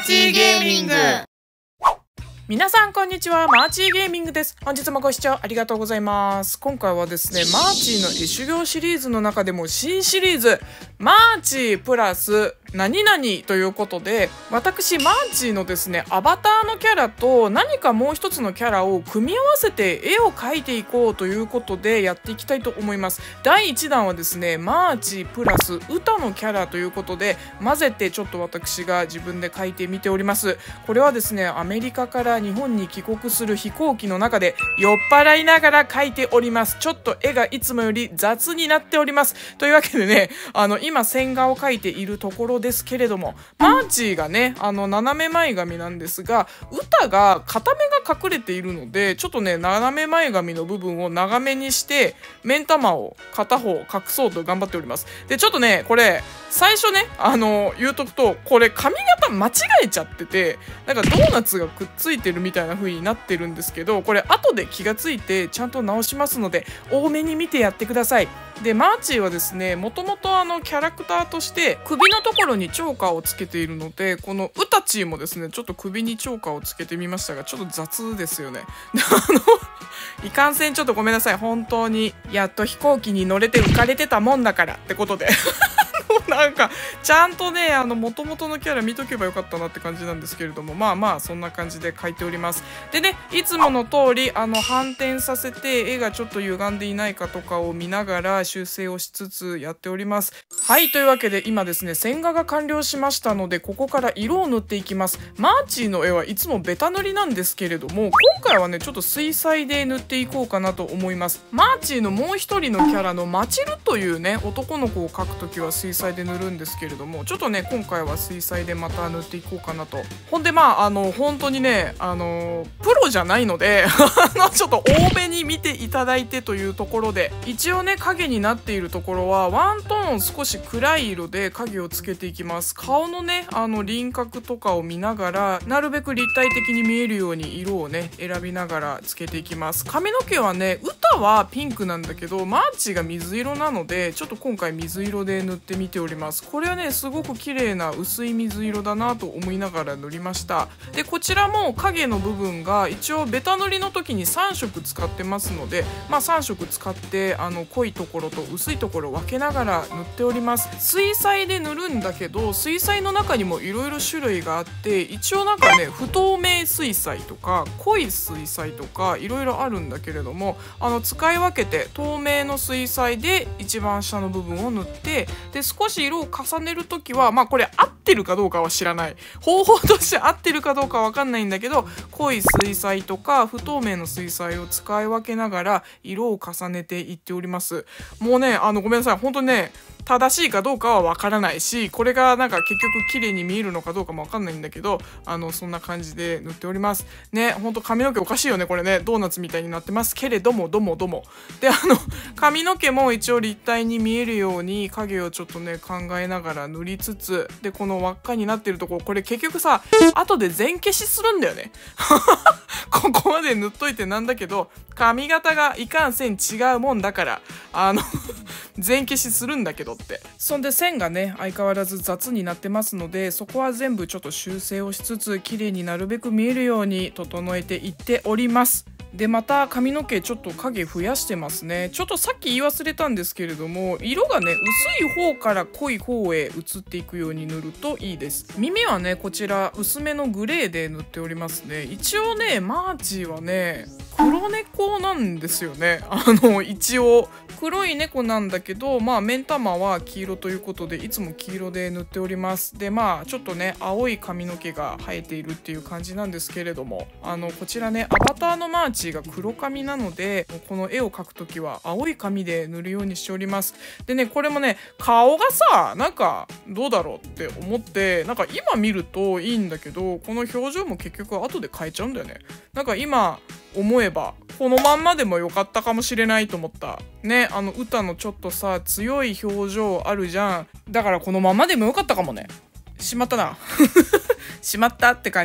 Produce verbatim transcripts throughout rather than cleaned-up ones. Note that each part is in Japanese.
ーチーゲーミング。 皆さんこんにちは、マーチーゲーミングです。本日もご視聴ありがとうございます。今回はですね、マーチーの絵修行シリーズの中でも新シリーズ、マーチープラス何々ということで、私マーチーのですね、アバターのキャラと何かもう一つのキャラを組み合わせて絵を描いていこうということでやっていきたいと思います。だいいちだんはですね、マーチープラス歌のキャラということで、混ぜてちょっと私が自分で描いてみております。これはですね、アメリカから日本に帰国する飛行機の中で酔っ払いながら描いております。ちょっと絵がいつもより雑になっております。というわけでね、あの今線画を描いているところですけれども、マーチーがね、あの斜め前髪なんですが、歌が片目が隠れているので、ちょっとね斜め前髪の部分を長めにして目ん玉を片方隠そうと頑張っております。でちょっとねこれ最初ねあの言うとくと、これ髪型間違えちゃってて、なんかドーナツがくっついてるみたいな風になってるんですけど、これ後で気がついてちゃんと直しますので多めに見てやってください。でマーチーはですね、もともとあのキャラクターとして首のところにチョーカーをつけているので、このウタチーもですねちょっと首にチョーカーをつけてみましたが、ちょっと雑ですよね。あのいかんせんちょっとごめんなさい。本当にやっと飛行機に乗れて浮かれてたもんだからってことでなんかちゃんとねあの元々のキャラ見とけばよかったなって感じなんですけれども、まあまあそんな感じで描いております。でね、いつもの通りあの反転させて絵がちょっと歪んでいないかとかを見ながら修正をしつつやっております。はい、というわけで今ですね線画が完了しましたので、ここから色を塗っていきます。マーチーの絵はいつもベタ塗りなんですけれども、今回はねちょっと水彩で塗っていこうかなと思います。マーチーのもう一人のキャラのマチルというね男の子を描くときは水彩で塗るんですけれども、ちょっとね今回は水彩でまた塗っていこうかなと。ほんでまああの本当にねあのプロじゃないのでちょっと多めに見ていただいてというところで、一応ね影になっているところはワントーン少し暗い色で影をつけていきます。顔のねあの輪郭とかを見ながらなるべく立体的に見えるように色をね選びながらつけていきます。髪の毛はね歌はピンクなんだけどマーチが水色なので、ちょっと今回水色で塗ってみております。これはねすごく綺麗な薄い水色だなと思いながら塗りました。でこちらも影の部分が一応ベタ塗りの時にさんしょく使ってますので、まあさんしょく使ってあの濃いところと薄いところを分けながら塗っております。水彩で塗るんだけど、水彩の中にもいろいろ種類があって、一応なんかね不透明水彩とか濃い水彩とかいろいろあるんだけれども、あの使い分けて透明の水彩で一番下の部分を塗って、で少し色を重ねる時はまあこれ合ってるかどうかは知らない、方法として合ってるかどうかは分かんないんだけど、濃い水彩とか不透明の水彩を使い分けながら色を重ねていっております。もうねあのごめんなさい、本当にね正しいかどうかはわからないし、これがなんか結局綺麗に見えるのかどうかもわかんないんだけど、あのそんな感じで塗っておりますね。ほんと髪の毛おかしいよねこれね、ドーナツみたいになってますけれども、どもどもであの髪の毛も一応立体に見えるように影をちょっとね考えながら塗りつつ、でこの輪っかになってるところ、これ結局さ後で全消しするんだよねここまで塗っといてなんだけど、髪型がいかんせん違うもんだからあの全消しするんだけどって。そんで線がね相変わらず雑になってますので、そこは全部ちょっと修正をしつつ綺麗になるべく見えるように整えていっております。でまた髪の毛ちょっと影増やしてますね。ちょっとさっき言い忘れたんですけれども、色がね薄い方から濃い方へ移っていくように塗るといいです。耳はねこちら薄めのグレーで塗っておりますね。一応ねマーチはね黒猫なんですよね。あの一応黒い猫なんだけど、まあ目ん玉は黄色ということでいつも黄色で塗っております。でまあちょっとね青い髪の毛が生えているっていう感じなんですけれども、あのこちらねアバターのマーチが黒髪なので、この絵を描くときは青い紙で塗るようにしております。でねこれもね顔がさなんかどうだろうって思って、なんか今見るといいんだけど、この表情も結局後で変えちゃうんだよね。なんか今思えばこのまんまでもよかったかもしれないと思ったね。あの歌のちょっとさ強い表情あるじゃん。だからこのままでもよかったかもね。しまったなしまったって感じ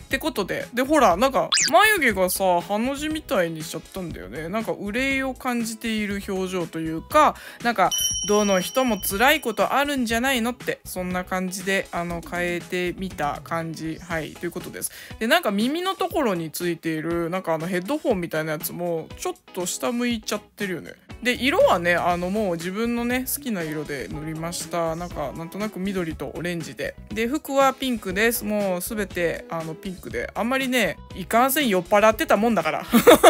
ってことで、で、ほら、なんか、眉毛がさ、ハの字みたいにしちゃったんだよね。なんか、憂いを感じている表情というか、なんか、どの人も辛いことあるんじゃないのって、そんな感じで、あの、変えてみた感じ。はい、ということです。で、なんか、耳のところについている、なんか、あの、ヘッドホンみたいなやつも、ちょっと下向いちゃってるよね。で、色はね、あの、もう自分のね、好きな色で塗りました。なんか、なんとなく緑とオレンジで。で、服はピンクです。もう、すべて、あの、ピンクで。あんまりね、いかんせん酔っ払ってたもんだから。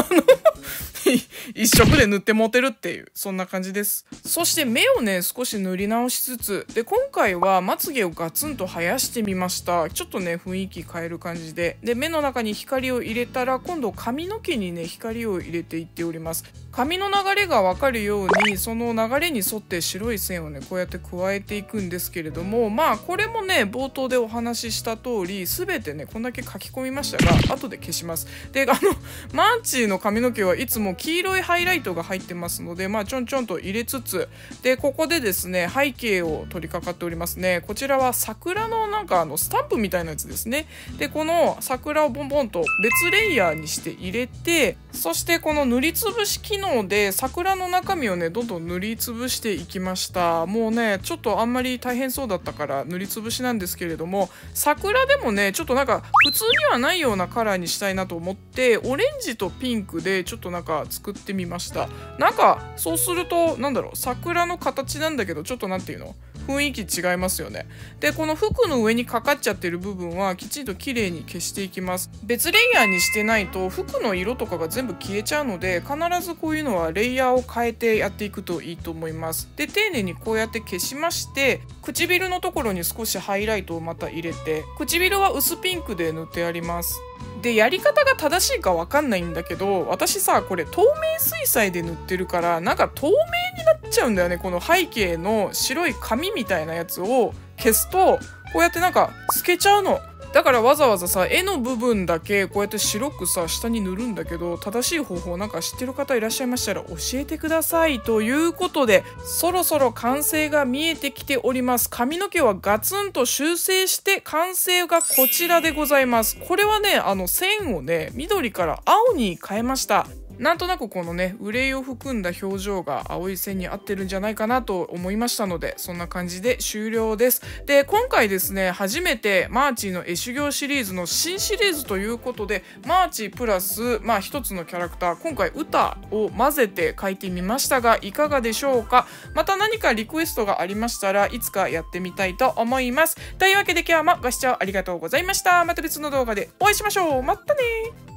一色で塗ってモテるっていう、そんな感じです。そして目をね、少し塗り直しつつ、で、今回はまつげをガツンと生やしてみました。ちょっとね、雰囲気変える感じで。で、目の中に光を入れたら、今度髪の毛にね、光を入れていっております。髪の流れがわかるように、その流れに沿って白い線をね、こうやって加えていくんですけれども、まあ、これもね、冒頭でお話しした通り、すべてね、こんだけ書き込みましたが、後で消します。で、あの、マーチーの髪の毛はいつも黄色いハイライトが入ってますので、まあ、ちょんちょんと入れつつ、で、ここでですね、背景を取り掛かっておりますね。こちらは桜のなんかあの、スタンプみたいなやつですね。で、この桜をボンボンと別レイヤーにして入れて、そしてこの塗りつぶし機能で桜の中身をね、どんどん塗りつぶしていきました。もうね、ちょっとあんまり大変そうだったから塗りつぶしなんですけれども、桜でもね、ちょっとなんか普通にはないようなカラーにしたいなと思って、オレンジとピンクでちょっとなんか作ってみました。なんかそうするとなんだろう、桜の形なんだけど、ちょっとなんていうの、雰囲気違いますよね。で、この服の上にかかっちゃってる部分はきちんと綺麗に消していきます。別レイヤーにしてないと服の色とかが全部消えちゃうので、必ずこういうのはレイヤーを変えてやっていくといいと思います。で、丁寧にこうやって消しまして、唇のところに少しハイライトをまた入れて、唇は薄ピンクで塗ってあります。で、やり方が正しいかわかんないんだけど、私さ、これ透明水彩で塗ってるから、なんか透明になっちゃうんだよね。この背景の白い紙みたいなやつを消すと、こうやってなんか透けちゃうの。だからわざわざさ、絵の部分だけこうやって白くさ、下に塗るんだけど、正しい方法なんか知ってる方いらっしゃいましたら教えてください。ということで、そろそろ完成が見えてきております。髪の毛はガツンと修正して完成がこちらでございます。これはね、あの線をね、緑から青に変えました。なんとなくこのね、憂いを含んだ表情が青い線に合ってるんじゃないかなと思いましたので、そんな感じで終了です。で、今回ですね、初めてマーチーの絵修行シリーズの新シリーズということで、マーチープラス、まあ一つのキャラクター、今回歌を混ぜて描いてみましたが、いかがでしょうか。また何かリクエストがありましたらいつかやってみたいと思います。というわけで今日もご視聴ありがとうございました。また別の動画でお会いしましょう。またね。